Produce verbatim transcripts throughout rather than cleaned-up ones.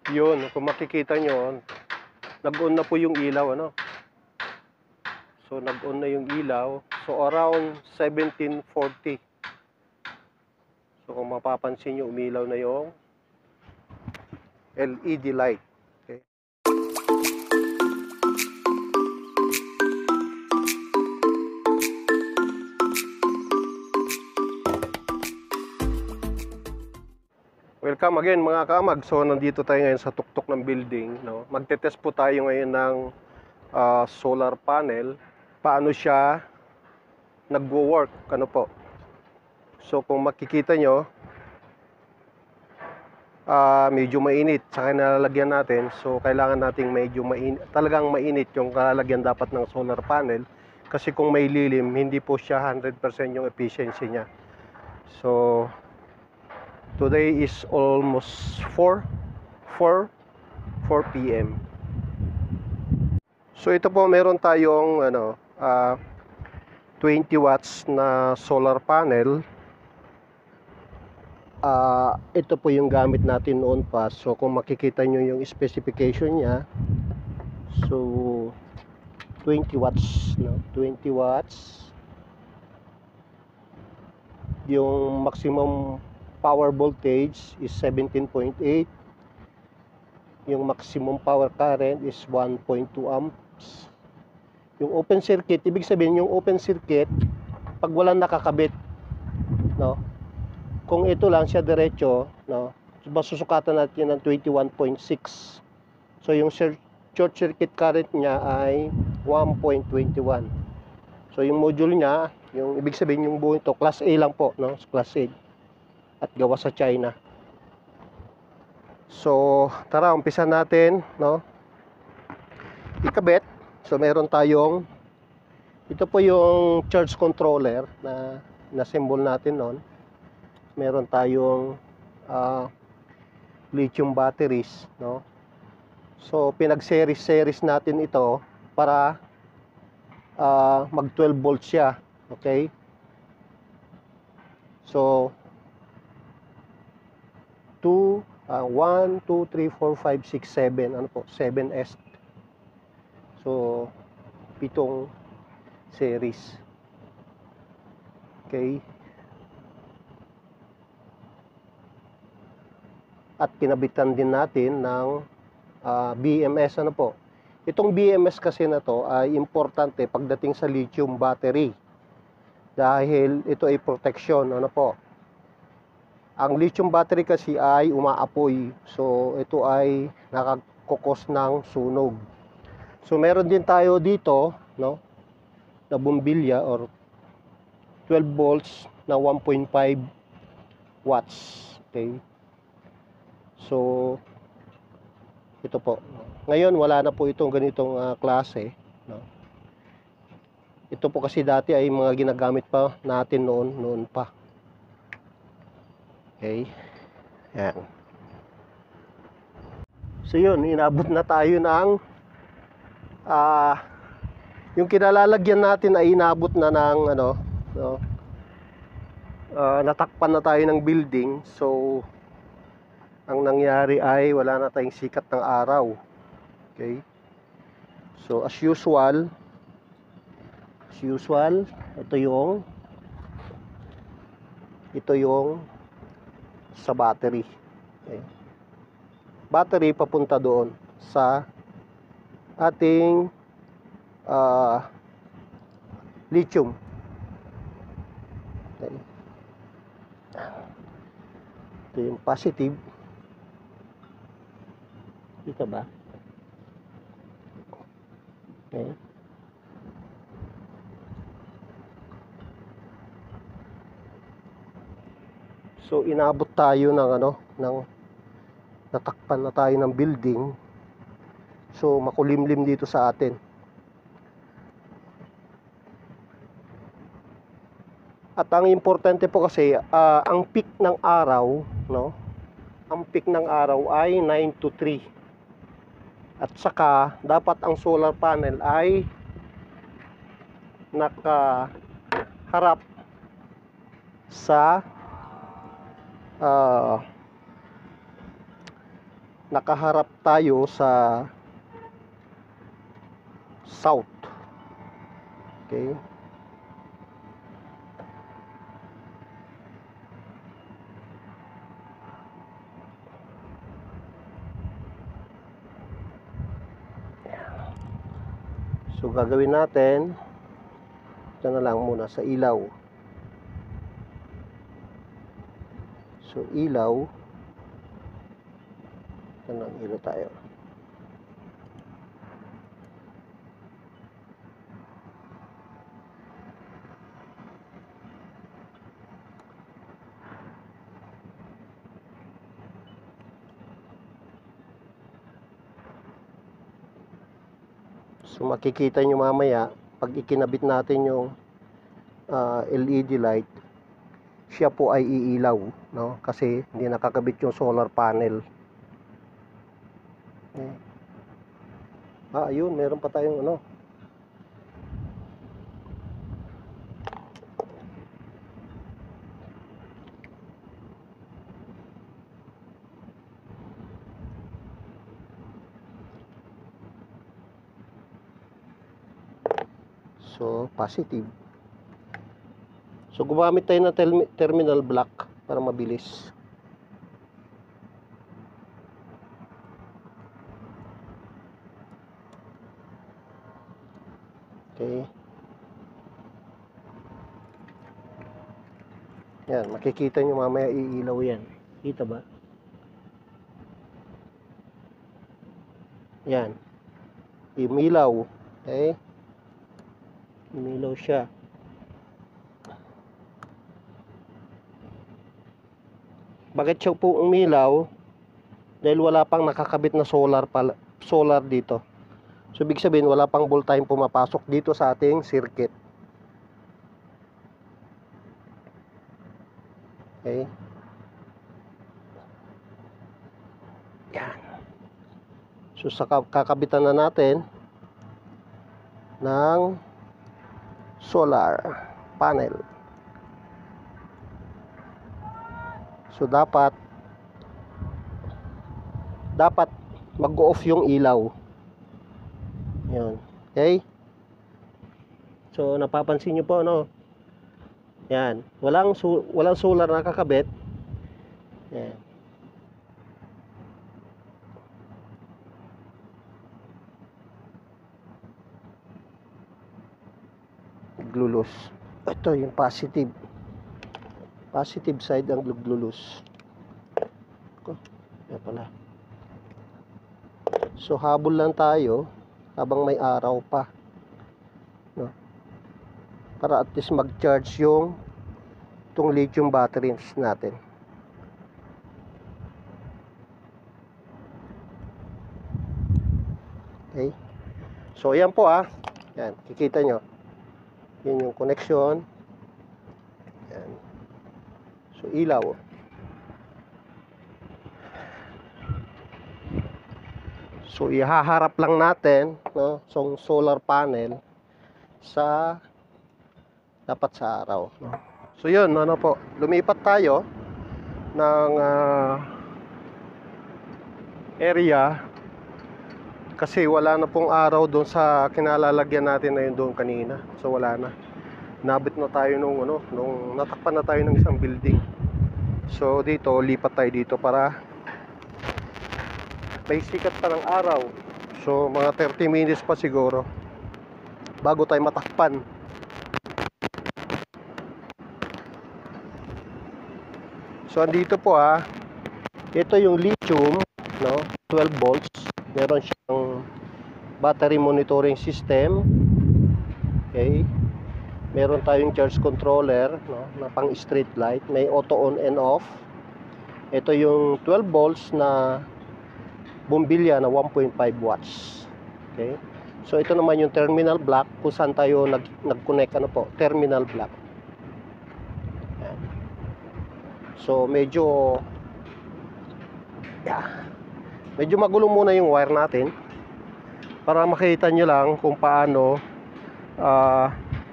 Yun, kung makikita nyo, nag-on na po yung ilaw, ano? So, nag-on na yung ilaw. So, around seventeen forty. So, kung mapapansin nyo, umilaw na yung L E D light. Okay. Welcome again mga kaamag. So, nandito tayo ngayon sa tuktok ng building, no? Magte-test po tayo ngayon ng uh, solar panel. Paano siya nagwo-work, ano po. So, kung makikita nyo, uh, medyo mainit sa kinalalagyan natin. So, kailangan nating medyo mainit, talagang mainit yung kalalagyan dapat ng solar panel. Kasi kung may lilim, hindi po siya one hundred percent yung efficiency niya. So, today is almost four p m So, ito po, meron tayong ano, uh, twenty watts na solar panel. Uh, ito po yung gamit natin noon pa. So, kung makikita nyo yung specification niya, so, twenty watts, no? twenty watts. Yung maximum power voltage is seventeen point eight. Yung maximum power current is one point two amps. Yung open circuit, ibig sabihin yung open circuit pag walang nakakabit, no? Kung ito lang siya diretso, no, masusukatan natin ng twenty-one point six. So yung short circuit current niya ay one point two one. So yung module niya, yung ibig sabihin yung buo ito, class A lang po, no? Class A. At gawa sa China. So, tara, umpisa natin, no? Ikabit. So, meron tayong, ito po yung charge controller na na-symbol natin noon. Meron tayong uh, lithium batteries, no? So, pinag-series-series natin ito para uh, mag twelve volts siya, okay? So, two, uh, one, two, three, four, five, six, seven, ano po, seven S. So, pitong series. Okay. At kinabitan din natin ng uh, B M S, ano po. Itong B M S kasi na to ay importante pagdating sa lithium battery. Dahil ito ay protection, ano po. Ang lithium battery kasi ay umaapoy. So, ito ay nakakukos ng sunog. So, meron din tayo dito, no, na bumbilya or twelve volts na one point five watts. Okay. So, ito po. Ngayon, wala na po itong ganitong uh, klase, no. Ito po kasi dati ay mga ginagamit pa natin noon, noon pa. Okay. Yan. So yun, inabot na tayo ng uh, yung kinalalagyan natin ay inabot na ng ano, no, uh, natakpan na tayo ng building. So ang nangyari ay wala na tayong sikat ng araw. Okay. So as usual, as usual, ito yung ito yung sa battery. Okay. Battery papunta doon sa ating uh, lithium. Okay. Ito yung positive. Dito ba? Okay. So inabot tayo ng ano, ng natakpan na tayo ng building. So makulimlim dito sa atin. At ang importante po kasi uh, ang peak ng araw, no? Ang peak ng araw ay nine to three. At saka dapat ang solar panel ay nakaharap sa uh, nakaharap tayo sa south. Okay. So gagawin natin, ito na lang muna sa ilaw. So ilaw, ito na, ilaw tayo. So makikita nyo mamaya pag ikinabit natin yung uh, L E D light, siya po ay iilaw, no? Kasi hindi nakakabit yung solar panel. Okay. Ah, ayun, meron pa tayong ano. So, positive. So, gumamit tayo ng terminal block para mabilis. Okay. Yan, makikita nyo mamaya iilaw yan. Kita ba? Yan. Umilaw. Okay. Umilaw siya. Bakit siya po umilaw? Dahil wala pang nakakabit na solar pala, solar dito. So ibig sabihin wala pang voltage pumapasok dito sa ating circuit. Okay. Yan. So sa kakabitan na natin ng solar panel. So dapat dapat mag-off yung ilaw. Yan. Okay? So napapansin niyo po, no? Yan, walang su walang solar na kakabit. Yan. Glulus. Ito yung positive. Positive side ang glulus. Ko, yan pala. So habol lang tayo habang may araw pa, no? Para at least mag-charge yung itong lithium batteries natin. Okay. So yan po ah. Yan, kikita nyo. Yan yung connection. Yan. So ilaw. So ihaharap lang natin, no, so solar panel sa dapat sa araw, no? So yun, ano po, lumipat tayo ng uh, area kasi wala na pong araw doon sa kinalalagyan natin na yun doon kanina. So wala na. Nabit na tayo nung ano, nung natakpan na tayo ng isang building. So dito, lipat tayo dito para may sikat pa ng araw. So mga thirty minutes pa siguro bago tayo matakpan. So andito po ah, ito yung lithium, no, twelve volts. Meron siyang battery monitoring system. Okay. Meron tayong charge controller, no, na pang street light, may auto on and off. Ito yung twelve volts na bombilya na one point five watts. Okay? So ito naman yung terminal block kung saan tayo nag nag-connect, ano po, terminal block. Yan. So medyo yeah, medyo magulo muna yung wire natin para makita nyo lang kung paano uh,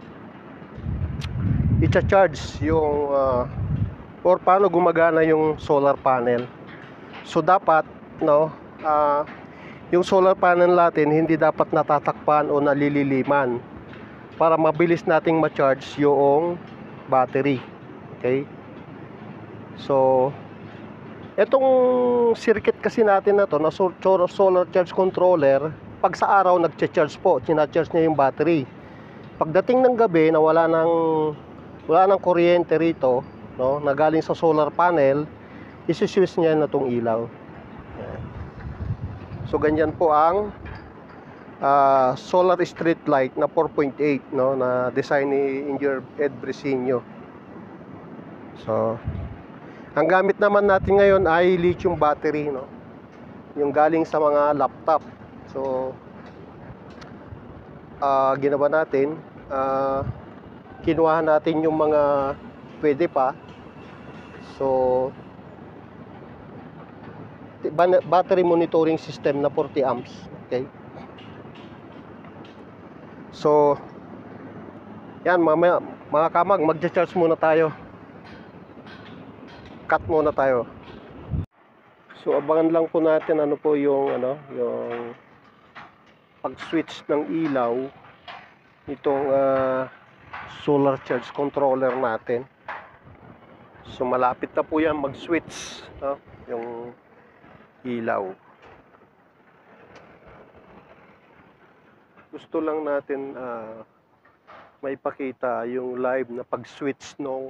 i-charge yung uh, or paano gumagana yung solar panel. So dapat, no, ah, yung solar panel natin hindi dapat natatakpan o nalililiman para mabilis nating ma-charge yung battery. Okay? So, etong circuit kasi natin na to na solar charge controller, pag sa araw nagcha-charge po, china-charge niya yung battery. Pagdating ng gabi na wala nang wala nang kuryente rito, no, na galing sa solar panel, isi-switch niya na tong ilaw. Ayan. So ganyan po ang uh, solar street light na four point eight, no, na design ni Engineer Ed Brisinho. So ang gamit naman natin ngayon ay lithium battery, no, yung galing sa mga laptop. So uh, ginawa natin, uh, kinuha natin yung mga pwede pa. So battery monitoring system na forty amps. Okay, so yan, mamaya mga kamag, magcha-charge muna tayo. Cut muna tayo. So abangan lang po natin ano po yung ano, yung pag-switch ng ilaw nitong uh, solar charge controller natin. So malapit na po yan mag-switch, no, yung ilaw. Gusto lang natin uh, may pakita yung live na pag-switch ng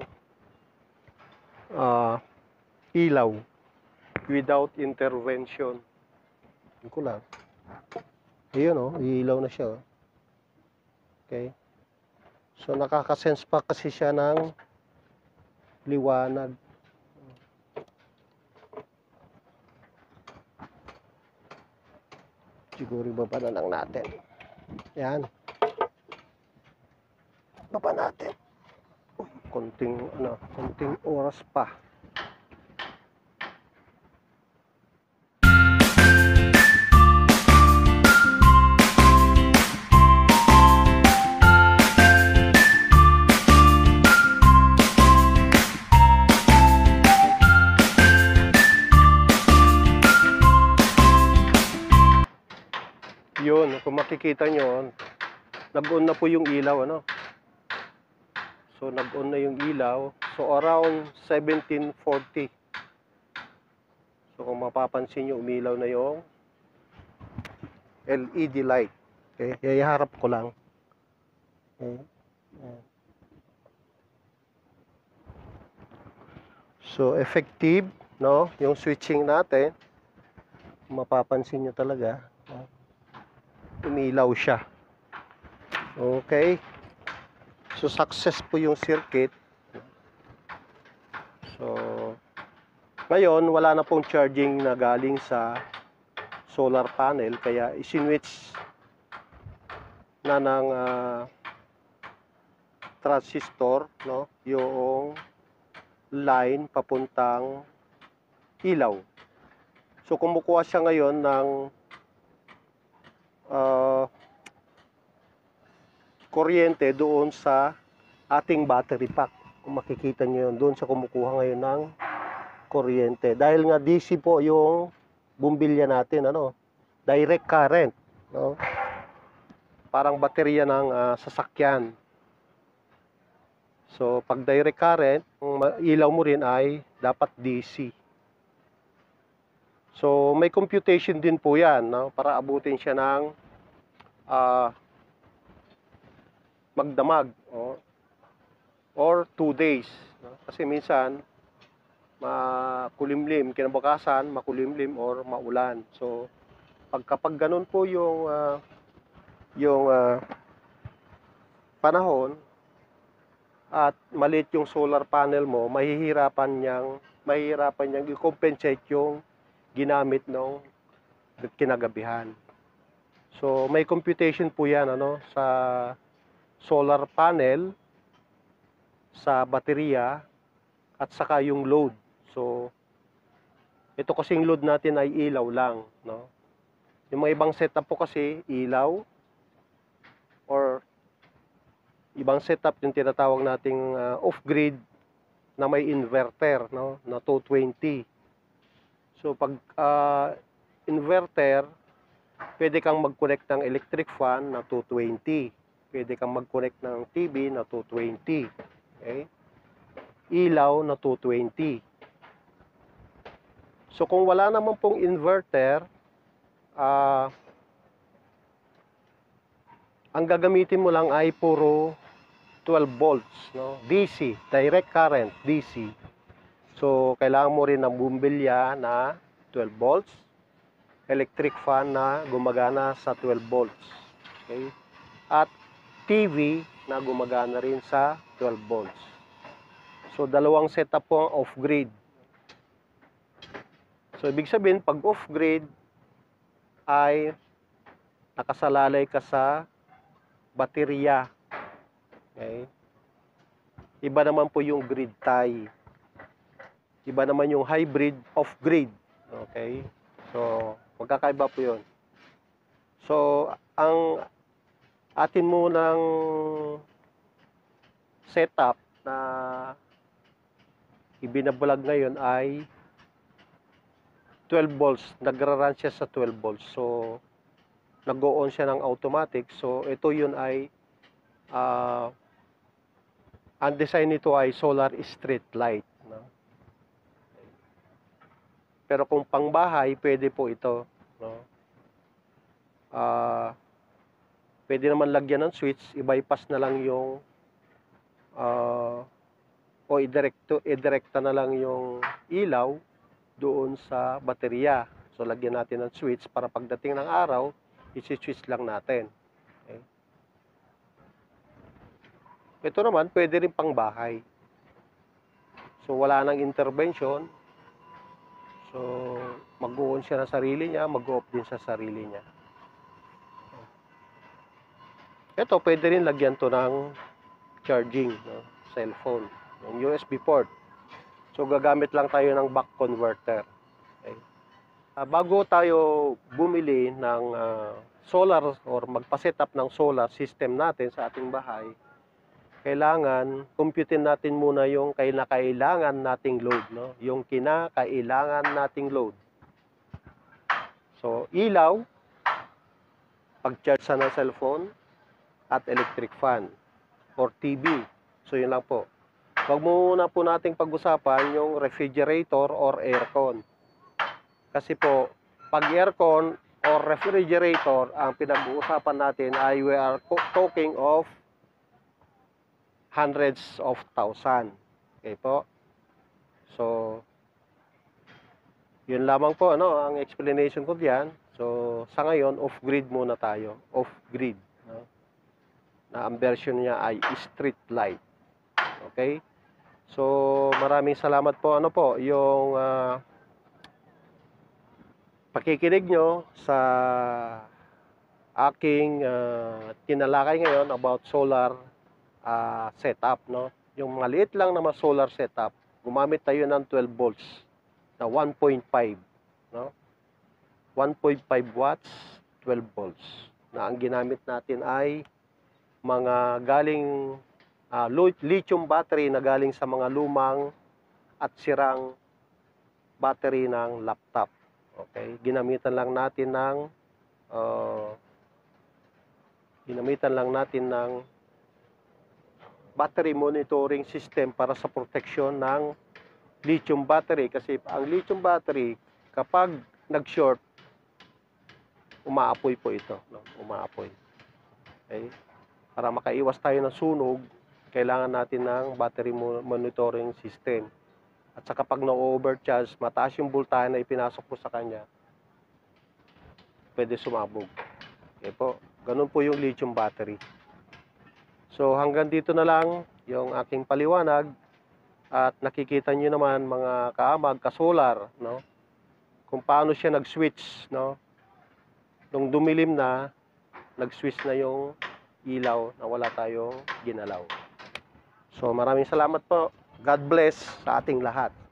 uh, ilaw without intervention. Yun ko lang. Ayun, oh, ilaw na siya. Oh. Okay. So nakaka-sense pa kasi siya ng liwanag. Siguro baba na lang natin. Yan. Baba natin. Uy, konting ano, konting oras pa. Yun, kung makikita nyo, nag-on na po yung ilaw, ano? So, nag-on na yung ilaw. So, around seventeen forty. So, kung mapapansin nyo, umilaw na yung L E D light. Okay, iharap ko lang. Okay. So, effective, no? Yung switching natin, mapapansin nyo talaga, no? Umilaw siya. Okay. So success po yung circuit. So ngayon wala na pong charging na galing sa solar panel, kaya isinwitch na ng uh, transistor, no, yung line papuntang ilaw. So kumukuha siya ngayon ng Uh, kuryente doon sa ating battery pack. Kung makikita nyo yun, doon sa kumukuha ngayon ng kuryente. Dahil nga D C po yung bumbilya natin, ano, direct current, no? Parang baterya ng uh, sasakyan. So pag direct current, ang ilaw mo rin ay dapat D C. So may computation din po yan, no, para abutin siya ng uh, magdamag, oh, or two days, no? Kasi minsan makulimlim, kinabukasan makulimlim or maulan. So pag kapag ganun po yung uh, yung uh, panahon at maliit yung solar panel mo, mahihirapan niyang mahihirapan niyang i-compensate yung ginamit ng kinagabihan. So may computation po yan, ano, sa solar panel, sa baterya, at saka yung load. So ito kasing load natin ay ilaw lang, no? Yung mga ibang setup po kasi ilaw or ibang setup yung tinatawag nating uh, off-grid na may inverter, no, na two twenty. So pag uh, inverter, pwede kang mag-connect ng electric fan na two twenty. Pwede kang mag-connect ng T V na two twenty. Okay? Ilaw na two twenty. So kung wala naman pong inverter, ah, ang gagamitin mo lang ay puro twelve volts, no? D C, direct current, D C. So kailangan mo rin ng bumbilya na twelve volts, electric fan na gumagana sa twelve volts. Okay? At T V na gumagana rin sa twelve volts. So dalawang setup po ang off-grid. So ibig sabihin, pag off-grid ay nakasalalay ka sa baterya. Okay? Iba naman po yung grid tie. Iba naman yung hybrid off-grid. Okay? So, magkakaiba po yun. So, ang atin munang setup na ibinabulag ngayon ay twelve volts. Nagra-run siya sa twelve volts. So, nag-go-on siya ng automatic. So, ito yun ay uh, ang design nito ay solar street light. No? Pero kung pangbahay, pwede po ito. No? Uh, pwede naman lagyan ng switch, i-bypass na lang yung uh, o i-direct, i-directa na lang yung ilaw doon sa baterya. So lagyan natin ng switch para pagdating ng araw, i-switch lang natin. Okay? Ito naman, pwede rin pangbahay. So wala nang intervention. So, mag-on siya ng sarili niya, mag-off din sa sarili niya. Ito, pwede rin lagyan to ng charging, no? Cellphone, yung U S B port. So, gagamit lang tayo ng buck converter. Okay? Uh, bago tayo bumili ng uh, solar or magpa-set up ng solar system natin sa ating bahay, kailangan computein natin muna yung kinakailangan nating load, no? Yung kinakailangan nating load. So, ilaw, pag-charge sa ng cellphone, at electric fan or T V. So, yun lang po. Wag muna po nating pag-usapan yung refrigerator or aircon. Kasi po, pag aircon or refrigerator, ang pinag-uusapan natin ay we are talking of hundreds of thousand. Okay po. So, yun lamang po, ano, ang explanation ko diyan. So, sa ngayon, off-grid muna tayo. Off-grid. No? Na ang version niya ay street light. Okay? So, maraming salamat po, ano po, yung uh, pakikinig nyo sa aking uh, tinalakay ngayon about solar Uh, setup, no? Yung maliit lang na solar setup, gumamit tayo ng twelve volts na one point five, no? one point five watts, twelve volts. Na ang ginamit natin ay mga galing uh, lithium battery na galing sa mga lumang at sirang battery ng laptop. Okay? Ginamitan lang natin ng uh, ginamitan lang natin ng battery monitoring system para sa protection ng lithium battery. Kasi ang lithium battery, kapag nag-short, umaapoy po ito. No? Umaapoy. Okay? Para makaiwas tayo ng sunog, kailangan natin ng battery monitoring system. At saka pag na-overcharge, mataas yung voltahe na ipinasok po sa kanya, pwede sumabog. Okay po. Ganun po yung lithium battery. So hanggang dito na lang yung aking paliwanag at nakikita nyo naman mga kaamag, kasolar, no? Kung paano siya nag-switch, no? Nung dumilim na, nag-switch na yung ilaw na wala tayong ginalaw. So maraming salamat po. God bless sa ating lahat.